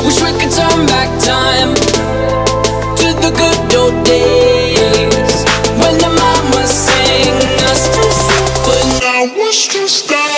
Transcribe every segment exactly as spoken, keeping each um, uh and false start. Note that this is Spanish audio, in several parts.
Wish we could turn back time to the good old days when the mama sang us to sleep, but now it's just us.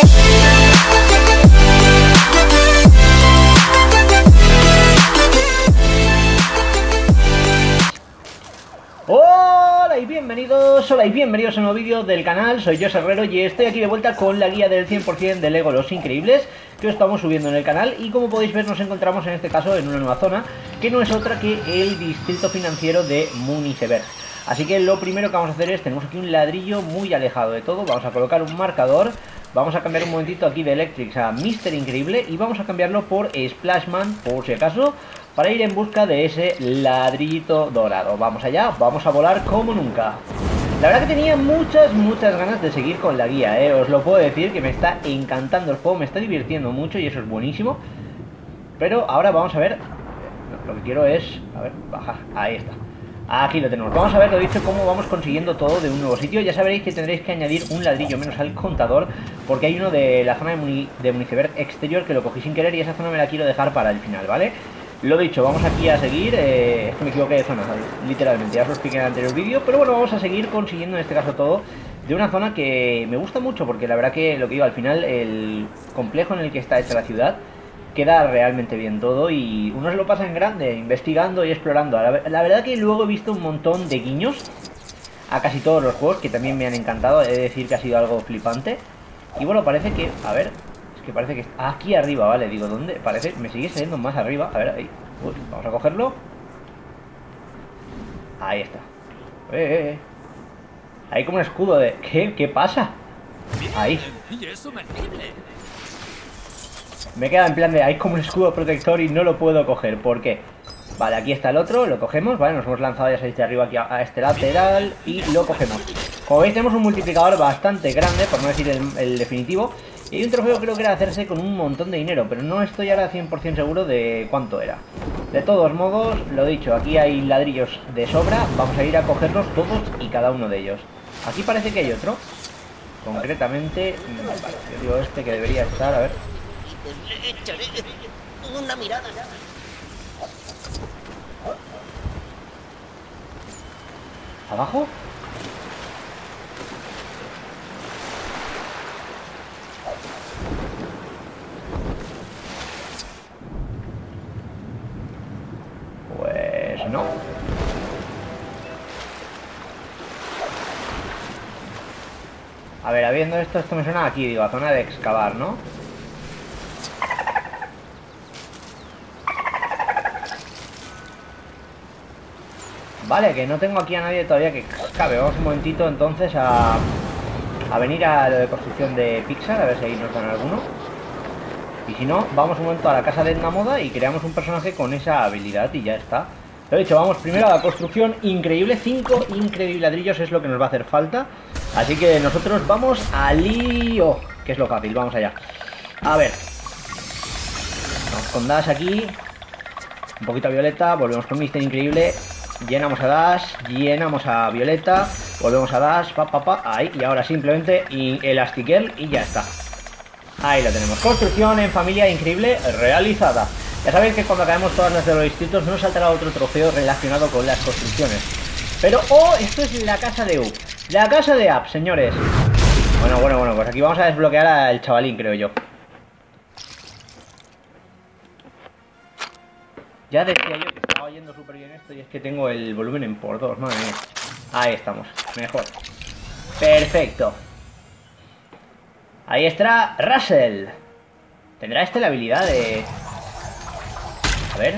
Hola y bienvenidos, hola y bienvenidos a un nuevo vídeo del canal. Soy José Herrero y estoy aquí de vuelta con la guía del cien por cien de Lego Los Increíbles que os estamos subiendo en el canal. Y como podéis ver, nos encontramos en este caso en una nueva zona que no es otra que el distrito financiero de Municeberg. Así que lo primero que vamos a hacer es, tenemos aquí un ladrillo muy alejado de todo, vamos a colocar un marcador. Vamos a cambiar un momentito aquí de Electrix a Mister Increíble y vamos a cambiarlo por Splashman, por si acaso, para ir en busca de ese ladrillito dorado. Vamos allá, vamos a volar como nunca. La verdad que tenía muchas, muchas ganas de seguir con la guía, ¿eh? Os lo puedo decir, que me está encantando el juego, me está divirtiendo mucho y eso es buenísimo. Pero ahora vamos a ver, lo que quiero es, a ver, bajar, ahí está. Aquí lo tenemos. Vamos a ver, lo dicho, cómo vamos consiguiendo todo de un nuevo sitio. Ya sabréis que tendréis que añadir un ladrillo menos al contador, porque hay uno de la zona de, Muni de Municeberg exterior que lo cogí sin querer y esa zona me la quiero dejar para el final, ¿vale? Lo dicho, vamos aquí a seguir. Eh, es que me equivoqué de zona, literalmente, ya os lo expliqué en el anterior vídeo. Pero bueno, vamos a seguir consiguiendo en este caso todo de una zona que me gusta mucho, porque la verdad que, lo que digo, al final el complejo en el que está hecha la ciudad queda realmente bien todo y uno se lo pasa en grande, investigando y explorando. La, la verdad que luego he visto un montón de guiños a casi todos los juegos que también me han encantado. He de decir que ha sido algo flipante. Y bueno, parece que, a ver, es que parece que está aquí arriba, ¿vale? Digo, ¿dónde? Parece, me sigue saliendo más arriba. A ver, ahí. Uy, vamos a cogerlo. Ahí está. Eh, eh, eh. Hay como un escudo de... ¿Qué? ¿Qué pasa? Ahí. Me queda en plan de, hay como un escudo protector y no lo puedo coger. ¿Por qué? Vale, aquí está el otro, lo cogemos, vale, nos hemos lanzado, ya sabéis, de arriba aquí a, a este lateral y lo cogemos. Como veis, tenemos un multiplicador bastante grande, por no decir el, el definitivo. Y hay un trofeo, creo que era hacerse con un montón de dinero, pero no estoy ahora cien por cien seguro de cuánto era. De todos modos, lo dicho, aquí hay ladrillos de sobra, vamos a ir a cogerlos todos y cada uno de ellos. Aquí parece que hay otro, concretamente, vale, yo digo este que debería estar, a ver. Le echaré una mirada. ¿Abajo? Pues no. A ver, habiendo esto, esto me suena aquí, digo, a zona de excavar, ¿no? Vale, que no tengo aquí a nadie todavía que cabe. Vamos un momentito entonces a, a venir a lo de construcción de Pixar, a ver si ahí nos dan alguno. Y si no, vamos un momento a la casa de Edna Moda y creamos un personaje con esa habilidad y ya está. Lo he dicho, vamos primero a la construcción increíble. Cinco increíbles ladrillos es lo que nos va a hacer falta. Así que nosotros vamos al lío, que es lo fácil, vamos allá. A ver. Vamos con Dash aquí. Un poquito a Violeta, volvemos con Mister Increíble. Llenamos a Dash, llenamos a Violeta, volvemos a Dash, pa, pa, pa, ahí, y ahora simplemente y Elastigirl y ya está. Ahí lo tenemos. Construcción en familia increíble realizada. Ya sabéis que cuando acabemos todas las de los distritos nos saltará otro trofeo relacionado con las construcciones. Pero, oh, esto es la casa de U. La casa de App, señores. Bueno, bueno, bueno, pues aquí vamos a desbloquear al chavalín, creo yo. Ya decía yo que estaba oyendo súper bien esto y es que tengo el volumen en por dos, madre mía. Ahí estamos, mejor. Perfecto. Ahí está Russell. ¿Tendrá este la habilidad de...? A ver.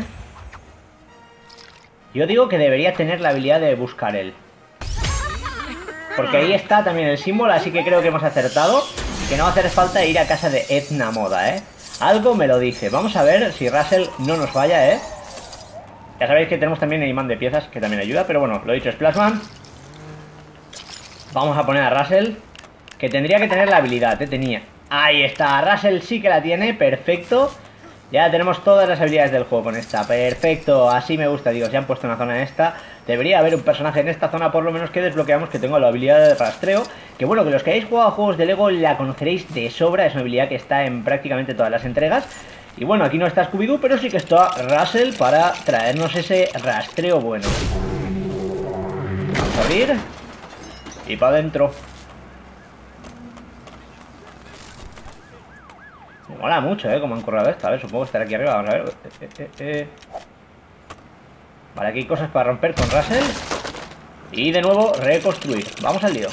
Yo digo que debería tener la habilidad de buscar él. Porque ahí está también el símbolo, así que creo que hemos acertado. Que no va a hacer falta ir a casa de Edna Moda, ¿eh? Algo me lo dice. Vamos a ver si Russell no nos falla, ¿eh? Ya sabéis que tenemos también el imán de piezas, que también ayuda, pero bueno, lo dicho, Splashman. Vamos a poner a Russell, que tendría que tener la habilidad, ¿eh? Tenía. Ahí está, Russell sí que la tiene, perfecto. Ya tenemos todas las habilidades del juego con esta, perfecto, así me gusta, digo, se han puesto una zona en esta. Debería haber un personaje en esta zona, por lo menos que desbloqueamos, que tenga la habilidad de rastreo. Que bueno, que los que hayáis jugado a juegos de Lego la conoceréis de sobra, es una habilidad que está en prácticamente todas las entregas. Y bueno, aquí no está Scooby-Doo, pero sí que está Russell para traernos ese rastreo bueno. Vamos a abrir. Y para adentro. Me mola mucho, ¿eh? Como han currado esto. A ver, supongo que estará aquí arriba. Vamos a ver. Eh, eh, eh. Vale, aquí hay cosas para romper con Russell. Y de nuevo, reconstruir. Vamos al lío.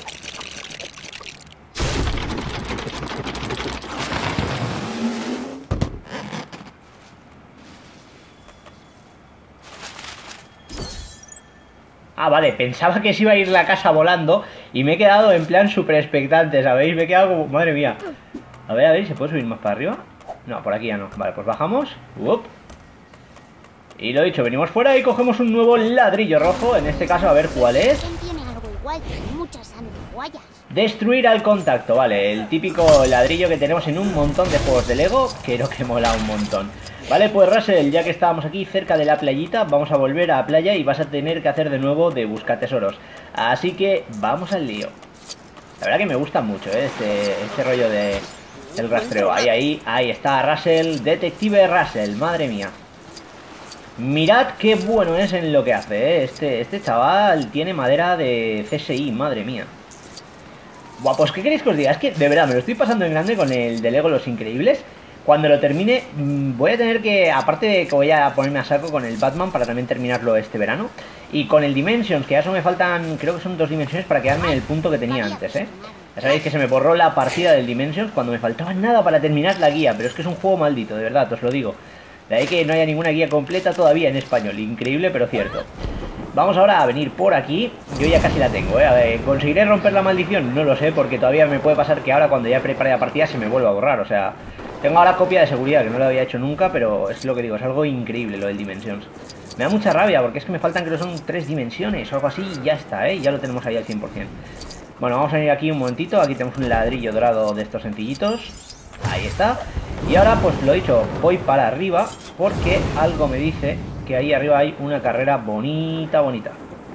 Ah, vale, pensaba que se iba a ir la casa volando y me he quedado en plan súper expectante, ¿sabéis? Me he quedado como... Madre mía. A ver, a ver, ¿se puede subir más para arriba? No, por aquí ya no. Vale, pues bajamos. Uop. Y lo dicho, venimos fuera y cogemos un nuevo ladrillo rojo. En este caso, a ver cuál es. Tiene algo igual, tiene muchas antiguallas. Destruir al contacto, vale. El típico ladrillo que tenemos en un montón de juegos de Lego. Creo que mola un montón. Vale, pues Russell, ya que estábamos aquí cerca de la playita, vamos a volver a la playa y vas a tener que hacer de nuevo de buscar tesoros. Así que vamos al lío. La verdad que me gusta mucho, ¿eh? este, este rollo de el rastreo. Ahí, ahí, ahí está Russell, Detective Russell, madre mía. Mirad qué bueno es en lo que hace, ¿eh? Este, este chaval tiene madera de C S I, madre mía. Buah, pues ¿qué queréis que os diga? Es que de verdad me lo estoy pasando en grande con el de Lego Los Increíbles. Cuando lo termine, voy a tener que, aparte de que voy a ponerme a saco con el Batman para también terminarlo este verano, y con el Dimensions, que ya solo me faltan, creo que son dos dimensiones para quedarme en el punto que tenía antes, ¿eh? Ya sabéis que se me borró la partida del Dimensions cuando me faltaba nada para terminar la guía, pero es que es un juego maldito, de verdad, os lo digo. De ahí que no haya ninguna guía completa todavía en español, increíble pero cierto. Vamos ahora a venir por aquí, yo ya casi la tengo, ¿eh? A ver, ¿conseguiré romper la maldición? No lo sé, porque todavía me puede pasar que ahora cuando ya prepare la partida se me vuelva a borrar, o sea... Tengo ahora copia de seguridad, que no lo había hecho nunca, pero es lo que digo, es algo increíble lo del Dimensions. Me da mucha rabia, porque es que me faltan, creo que son tres dimensiones o algo así, y ya está, ¿eh? Ya lo tenemos ahí al cien por cien. Bueno, vamos a venir aquí un momentito, aquí tenemos un ladrillo dorado de estos sencillitos. Ahí está. Y ahora, pues lo dicho, voy para arriba, porque algo me dice que ahí arriba hay una carrera bonita, bonita.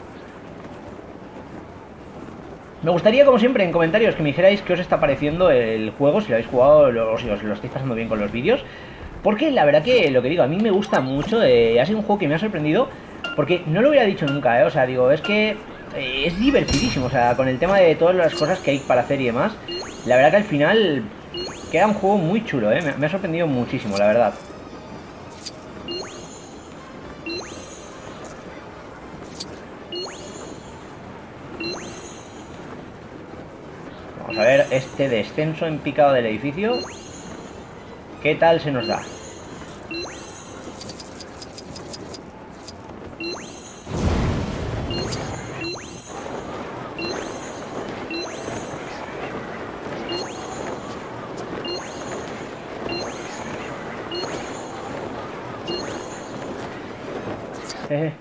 Me gustaría, como siempre, en comentarios que me dijerais qué os está pareciendo el juego, si lo habéis jugado o si os lo estáis pasando bien con los vídeos. Porque la verdad que, lo que digo, a mí me gusta mucho, eh, ha sido un juego que me ha sorprendido, porque no lo hubiera dicho nunca, eh, o sea, digo, es que eh, es divertidísimo, o sea, con el tema de todas las cosas que hay para hacer y demás, la verdad que al final queda un juego muy chulo, eh, me, me ha sorprendido muchísimo, la verdad. Vamos a ver este descenso en picado del edificio. ¿Qué tal se nos da? Eh.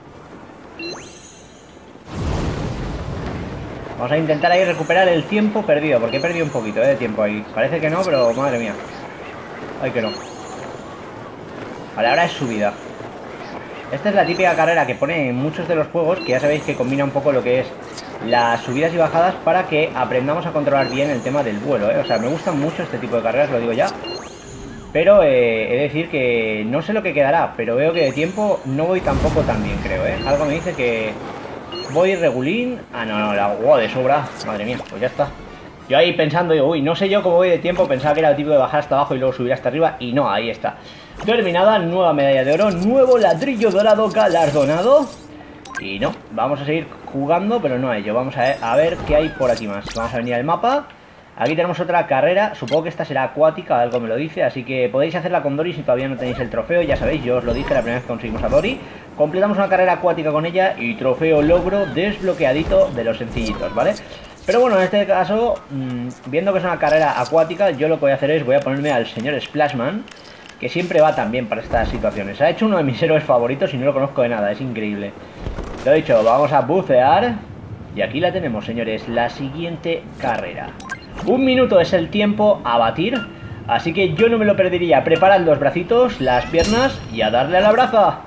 Vamos a intentar ahí recuperar el tiempo perdido, porque he perdido un poquito eh, de tiempo ahí. Parece que no, pero madre mía. Ay, que no. Vale, ahora es subida. Esta es la típica carrera que pone en muchos de los juegos, que ya sabéis que combina un poco lo que es las subidas y bajadas para que aprendamos a controlar bien el tema del vuelo, ¿eh? O sea, me gustan mucho este tipo de carreras, lo digo ya. Pero eh, he de decir que no sé lo que quedará, pero veo que de tiempo no voy tampoco tan bien, creo, ¿eh? Algo me dice que voy regulín. Ah, no, no, la wow, de sobra. Madre mía, pues ya está. Yo ahí pensando, digo, uy, no sé yo cómo voy de tiempo, pensaba que era el tipo de bajar hasta abajo y luego subir hasta arriba, y no, ahí está. Terminada, nueva medalla de oro, nuevo ladrillo dorado galardonado. Y no, vamos a seguir jugando, pero no a ello. Vamos a ver, a ver qué hay por aquí más. Vamos a venir al mapa. Aquí tenemos otra carrera, supongo que esta será acuática, algo me lo dice, así que podéis hacerla con Dory si todavía no tenéis el trofeo, ya sabéis, yo os lo dije la primera vez que conseguimos a Dory. Completamos una carrera acuática con ella y trofeo logro desbloqueadito de los sencillitos, ¿vale? Pero bueno, en este caso, mmm, viendo que es una carrera acuática, yo lo que voy a hacer es, voy a ponerme al señor Splashman, que siempre va tan bien para estas situaciones. Ha hecho uno de mis héroes favoritos y no lo conozco de nada, es increíble. Lo dicho, vamos a bucear. Y aquí la tenemos, señores, la siguiente carrera. Un minuto es el tiempo a batir, así que yo no me lo perdería. Preparad los bracitos, las piernas y a darle a la braza.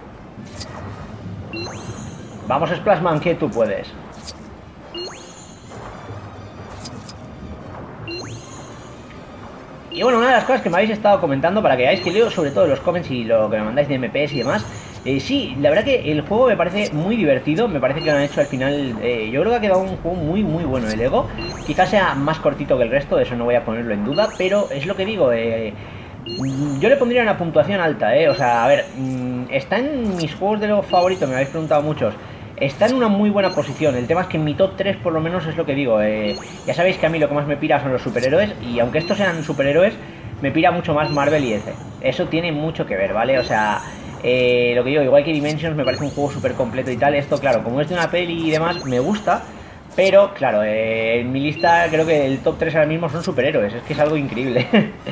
Vamos, Splashman, que tú puedes. Y bueno, una de las cosas que me habéis estado comentando, para que veáis que leo sobre todo los comments y lo que me mandáis de M P S y demás, eh, sí, la verdad que el juego me parece muy divertido, me parece que lo han hecho al final, eh, yo creo que ha quedado un juego muy muy bueno de Lego. Quizás sea más cortito que el resto, de eso no voy a ponerlo en duda, pero es lo que digo, eh, yo le pondría una puntuación alta, eh, o sea, a ver, mmm, está en mis juegos de Lego favoritos, me habéis preguntado muchos. Está en una muy buena posición, el tema es que en mi top tres por lo menos es lo que digo, eh, ya sabéis que a mí lo que más me pira son los superhéroes, y aunque estos sean superhéroes, me pira mucho más Marvel y D C. Eso tiene mucho que ver, ¿vale? O sea, eh, lo que digo, igual que Dimensions me parece un juego súper completo y tal, esto claro, como es de una peli y demás, me gusta, pero claro, eh, en mi lista creo que el top tres ahora mismo son superhéroes, es que es algo increíble.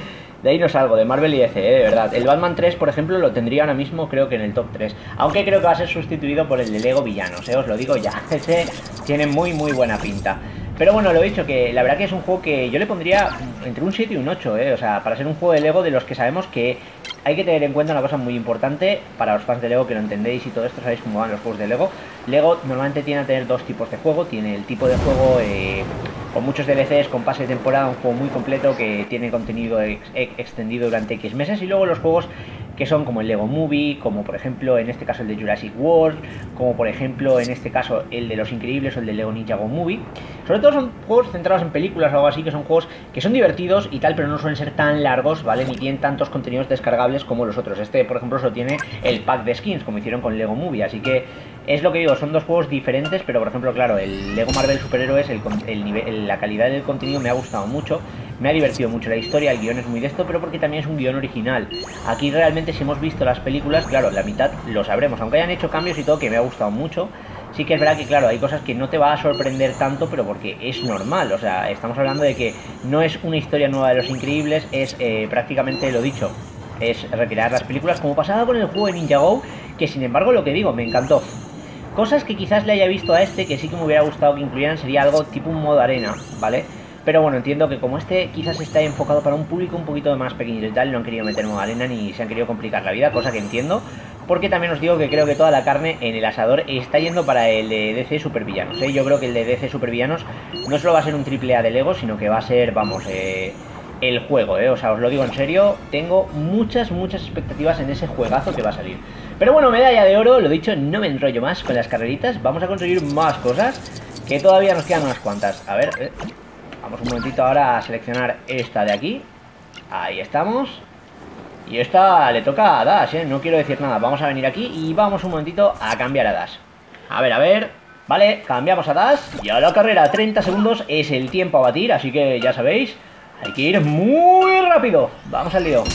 De ahí no salgo, de Marvel y D C, eh, de verdad. El Batman tres, por ejemplo, lo tendría ahora mismo creo que en el top tres. Aunque creo que va a ser sustituido por el de Lego Villanos, eh, os lo digo ya. Ese tiene muy muy buena pinta. Pero bueno, lo he dicho, que la verdad que es un juego que yo le pondría entre un siete y un ocho, eh. O sea, para ser un juego de Lego de los que sabemos que hay que tener en cuenta una cosa muy importante para los fans de Lego que lo entendéis y todo esto, sabéis cómo van los juegos de Lego. Lego normalmente tiene a tener dos tipos de juego. Tiene el tipo de juego eh, con muchos D L Cs, con pase de temporada, un juego muy completo que tiene contenido ex ex extendido durante X meses. Y luego los juegos que son como el Lego Movie, como por ejemplo en este caso el de Jurassic World, como por ejemplo en este caso el de Los Increíbles o el de Lego Ninjago Movie. Sobre todo son juegos centrados en películas o algo así, que son juegos que son divertidos y tal, pero no suelen ser tan largos, ¿vale? Ni tienen tantos contenidos descargables como los otros. Este, por ejemplo, solo tiene el pack de skins, como hicieron con Lego Movie, así que es lo que digo, son dos juegos diferentes, pero por ejemplo, claro, el Lego Marvel Superhéroes, el, el nivel, la calidad del contenido me ha gustado mucho. Me ha divertido mucho la historia, el guión es muy de esto, pero porque también es un guión original. Aquí realmente si hemos visto las películas, claro, la mitad lo sabremos, aunque hayan hecho cambios y todo, que me ha gustado mucho. Sí que es verdad que, claro, hay cosas que no te va a sorprender tanto, pero porque es normal. O sea, estamos hablando de que no es una historia nueva de Los Increíbles, es eh, prácticamente lo dicho, es recrear las películas, como pasaba con el juego de Ninjago, que sin embargo, lo que digo, me encantó. Cosas que quizás le haya visto a este, que sí que me hubiera gustado que incluyeran, sería algo tipo un modo arena, ¿vale? Pero bueno, entiendo que como este quizás está enfocado para un público un poquito más pequeñito y tal, no han querido meter modo arena ni se han querido complicar la vida, cosa que entiendo. Porque también os digo que creo que toda la carne en el asador está yendo para el de D C Supervillanos, ¿eh? Yo creo que el de D C Supervillanos no solo va a ser un triple A de Lego, sino que va a ser, vamos, eh, el juego, ¿eh? O sea, os lo digo en serio, tengo muchas, muchas expectativas en ese juegazo que va a salir. Pero bueno, medalla de oro, lo dicho, no me enrollo más con las carreritas, vamos a conseguir más cosas, que todavía nos quedan unas cuantas. A ver, eh, vamos un momentito ahora a seleccionar esta de aquí, ahí estamos. Y esta le toca a Dash, ¿eh? No quiero decir nada. Vamos a venir aquí y vamos un momentito a cambiar a Dash. A ver, a ver. Vale, cambiamos a Dash. Y a la carrera, treinta segundos es el tiempo a batir. Así que ya sabéis, hay que ir muy rápido. Vamos al lío.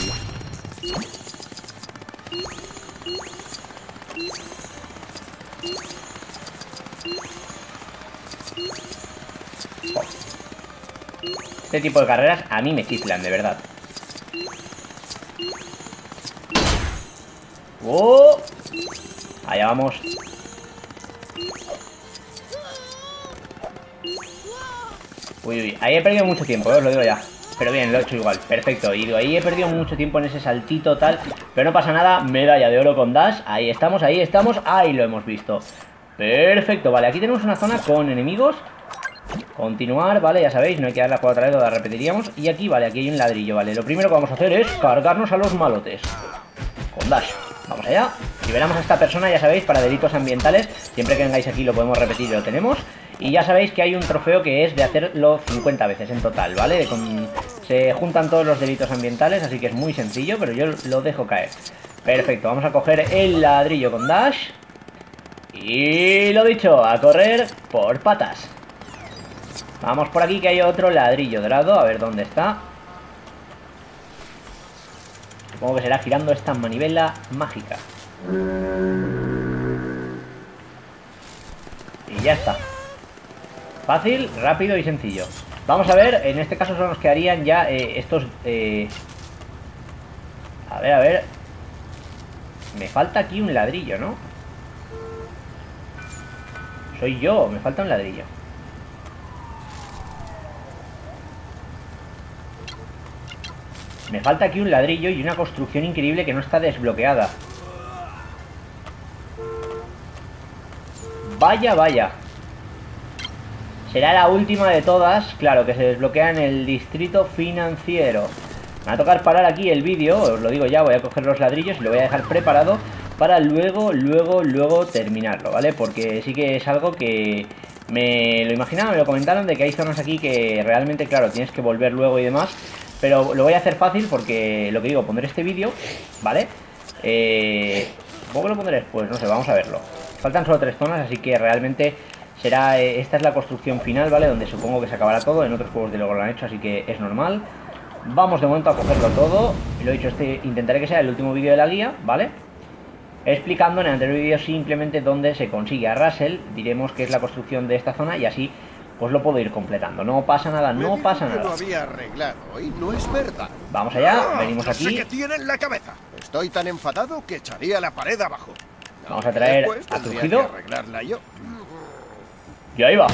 Este tipo de carreras a mí me chiflan, de verdad. ¡Oh! Allá vamos. Uy, uy, ahí he perdido mucho tiempo, ¿eh? Os lo digo ya. Pero bien, lo he hecho igual, perfecto. Y digo, ahí he perdido mucho tiempo en ese saltito tal, pero no pasa nada, medalla de oro con Dash. Ahí estamos, ahí estamos, ahí lo hemos visto. Perfecto, vale, aquí tenemos una zona con enemigos. Continuar, vale, ya sabéis, no hay que dar la cuadra otra vez, la repetiríamos. Y aquí, vale, aquí hay un ladrillo, vale. Lo primero que vamos a hacer es cargarnos a los malotes con Dash. Vamos allá, liberamos a esta persona, ya sabéis, para delitos ambientales. Siempre que vengáis aquí lo podemos repetir y lo tenemos. Y ya sabéis que hay un trofeo que es de hacerlo cincuenta veces en total, ¿vale? Con... se juntan todos los delitos ambientales, así que es muy sencillo, pero yo lo dejo caer. Perfecto, vamos a coger el ladrillo con Dash. Y lo dicho, a correr por patas. Vamos por aquí que hay otro ladrillo dorado, a ver dónde está. Supongo que será girando esta manivela mágica. Y ya está. Fácil, rápido y sencillo. Vamos a ver, en este caso solo nos quedarían ya eh, estos... Eh... A ver, a ver. Me falta aquí un ladrillo, ¿no? Soy yo, me falta un ladrillo. Me falta aquí un ladrillo y una construcción increíble que no está desbloqueada. Vaya, vaya. Será la última de todas. Claro, que se desbloquea en el distrito financiero. Me va a tocar parar aquí el vídeo, os lo digo ya, voy a coger los ladrillos y lo voy a dejar preparado para luego, luego, luego terminarlo, ¿vale? Porque sí que es algo que me lo imaginaba, me lo comentaron, de que hay zonas aquí que realmente, claro, tienes que volver luego y demás. Pero lo voy a hacer fácil porque, lo que digo, pondré este vídeo, ¿vale? Eh, ¿Cómo lo pondré después? No sé, vamos a verlo. Faltan solo tres zonas, así que realmente será... Eh, esta es la construcción final, ¿vale? Donde supongo que se acabará todo. En otros juegos de Lego lo han hecho, así que es normal. Vamos de momento a cogerlo todo. Y lo he dicho, este intentaré que sea el último vídeo de la guía, ¿vale? Explicando en el anterior vídeo simplemente dónde se consigue a Russell. Diremos que es la construcción de esta zona y así pues lo puedo ir completando. No pasa nada, no pasa nada. Lo había arreglado y no es verdad. Vamos allá, Ah, venimos no sé aquí. qué tiene en la cabeza. Estoy tan enfadado que echaría la pared abajo. Vamos a traer Después a tendría Crujido. que arreglarla yo. Y ahí va.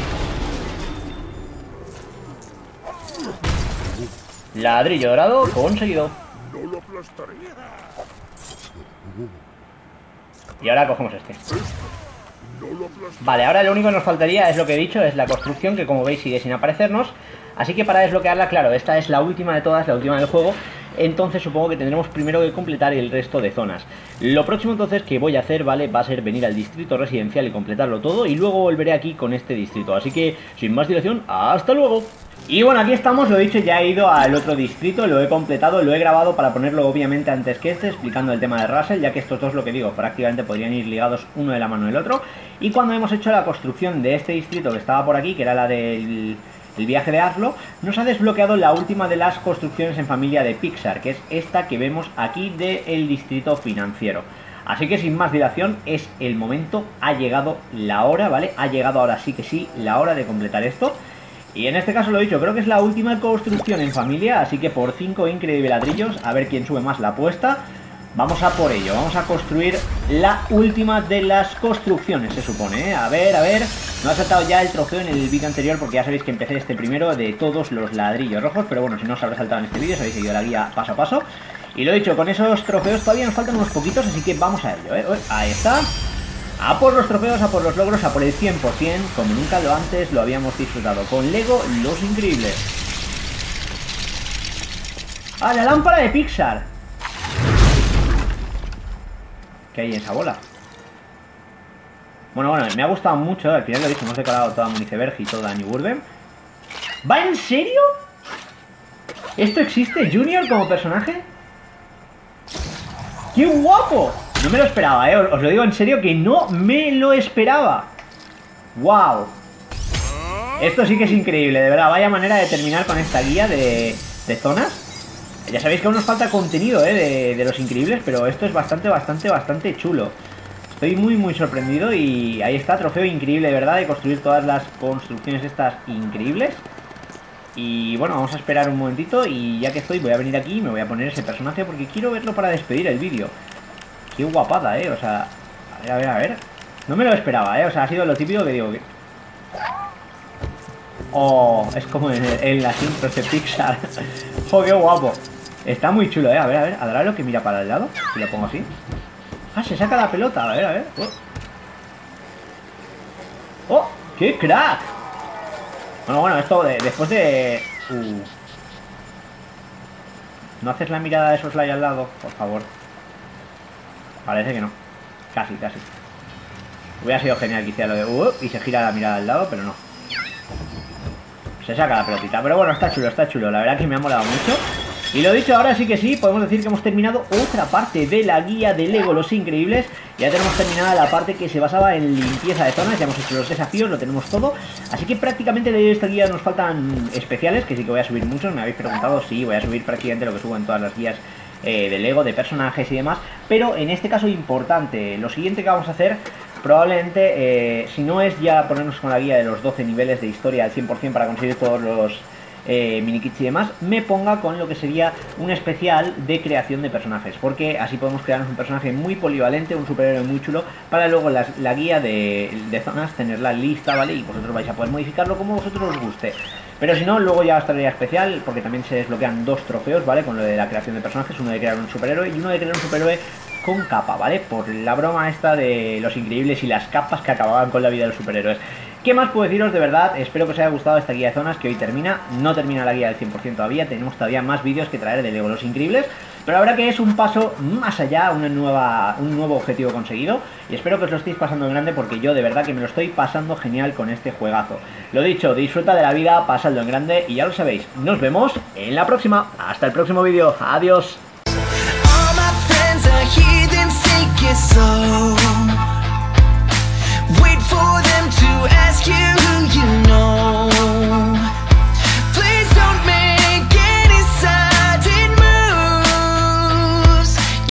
Ladrillo dorado conseguido. No lo aplastaría. Y ahora cogemos este. No lo aplastaría. Vale, ahora lo único que nos faltaría es lo que he dicho, es la construcción, que como veis sigue sin aparecernos. Así que para desbloquearla, claro, esta es la última de todas, la última del juego. Entonces supongo que tendremos primero que completar el resto de zonas. Lo próximo entonces que voy a hacer, ¿vale? Va a ser venir al distrito residencial y completarlo todo. Y luego volveré aquí con este distrito. Así que, sin más dilación, ¡hasta luego! Y bueno, aquí estamos, lo he dicho, ya he ido al otro distrito, lo he completado, lo he grabado para ponerlo obviamente antes que este, explicando el tema de Russell, ya que estos dos, lo que digo, prácticamente podrían ir ligados uno de la mano del otro. Y cuando hemos hecho la construcción de este distrito que estaba por aquí, que era la del el viaje de Hazlo, nos ha desbloqueado la última de las construcciones en familia de Pixar, que es esta que vemos aquí del distrito financiero. Así que sin más dilación, es el momento, ha llegado la hora, ¿vale? Ha llegado ahora sí que sí la hora de completar esto. Y en este caso lo he dicho, creo que es la última construcción en familia, así que por cinco increíbles ladrillos, a ver quién sube más la apuesta. Vamos a por ello, vamos a construir la última de las construcciones, se supone, ¿eh? A ver, a ver, no ha saltado ya el trofeo en el vídeo anterior porque ya sabéis que empecé este primero de todos los ladrillos rojos, pero bueno, si no os habrá saltado en este vídeo, os habéis seguido la guía paso a paso. Y lo he dicho, con esos trofeos todavía nos faltan unos poquitos, así que vamos a ello, ¿eh? Ahí está. A por los trofeos, a por los logros, a por el cien por cien, como nunca lo antes lo habíamos disfrutado con Lego Los Increíbles. ¡Ah, la lámpara de Pixar! ¿Qué hay en esa bola? Bueno, bueno, me ha gustado mucho, al final lo he dicho, hemos decorado toda Municeberg y toda New Urban. ¿Va en serio? ¿Esto existe? ¿Junior como personaje? ¡Qué guapo! No me lo esperaba, eh, os lo digo en serio que no me lo esperaba. ¡Wow! Esto sí que es increíble, de verdad, vaya manera de terminar con esta guía de, de zonas. Ya sabéis que aún nos falta contenido, eh, de, de Los Increíbles, pero esto es bastante, bastante, bastante chulo. Estoy muy, muy sorprendido y ahí está, trofeo increíble, de verdad, de construir todas las construcciones estas increíbles. Y bueno, vamos a esperar un momentito y ya que estoy voy a venir aquí y me voy a poner ese personaje porque quiero verlo para despedir el vídeo. Qué guapada, eh, o sea, a ver, a ver, a ver. No me lo esperaba, eh, o sea, ha sido lo típico que digo que... Oh, es como en, en las intros de Pixar. Oh, qué guapo. Está muy chulo, eh, a ver, a ver, a ver lo que mira para el lado, si lo pongo así. Ah, se saca la pelota, a ver, a ver. Oh, oh, qué crack. Bueno, bueno, esto de, después de... Uh. ¿No haces la mirada de esos slide al lado? Por favor. Parece que no. Casi, casi. Hubiera sido genial que hiciera lo de... Uh, y se gira la mirada al lado, pero no. Se saca la pelotita. Pero bueno, está chulo, está chulo. La verdad que me ha molado mucho. Y lo dicho, ahora sí que sí, podemos decir que hemos terminado otra parte de la guía de Lego Los Increíbles. Ya tenemos terminada la parte que se basaba en limpieza de zonas, ya hemos hecho los desafíos, lo tenemos todo. Así que prácticamente de esta guía nos faltan especiales, que sí que voy a subir muchos. Me habéis preguntado, sí, voy a subir prácticamente lo que subo en todas las guías eh, de Lego, de personajes y demás. Pero en este caso importante, lo siguiente que vamos a hacer... Probablemente, eh, si no es ya ponernos con la guía de los doce niveles de historia al cien por cien para conseguir todos los eh, minikits y demás, me ponga con lo que sería un especial de creación de personajes, porque así podemos crearnos un personaje muy polivalente, un superhéroe muy chulo, para luego las, la guía de, de zonas tenerla lista, ¿vale? Y vosotros vais a poder modificarlo como vosotros os guste. Pero si no, luego ya os traería especial, porque también se desbloquean dos trofeos, ¿vale? Con lo de la creación de personajes, uno de crear un superhéroe y uno de crear un superhéroe con capa, ¿vale? Por la broma esta de Los Increíbles y las capas que acababan con la vida de los superhéroes. ¿Qué más puedo deciros? De verdad, espero que os haya gustado esta guía de zonas que hoy termina. No termina la guía del cien por cien todavía, tenemos todavía más vídeos que traer de Lego Los Increíbles. Pero la verdad que es un paso más allá, una nueva, un nuevo objetivo conseguido. Y espero que os lo estéis pasando en grande porque yo de verdad que me lo estoy pasando genial con este juegazo. Lo dicho, disfruta de la vida, pasadlo en grande y ya lo sabéis. Nos vemos en la próxima. Hasta el próximo vídeo. Adiós.